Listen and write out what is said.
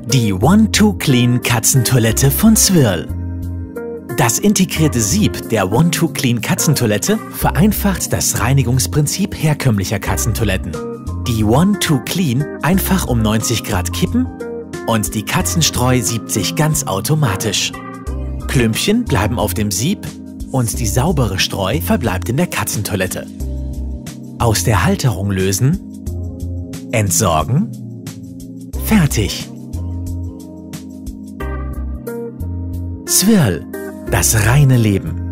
Die One2Clean Katzentoilette von Swirl. Das integrierte Sieb der One2Clean Katzentoilette vereinfacht das Reinigungsprinzip herkömmlicher Katzentoiletten. Die One2Clean einfach um 90 Grad kippen und die Katzenstreu siebt sich ganz automatisch. Klümpchen bleiben auf dem Sieb und die saubere Streu verbleibt in der Katzentoilette. Aus der Halterung lösen, entsorgen, fertig. Swirl, das reine Leben.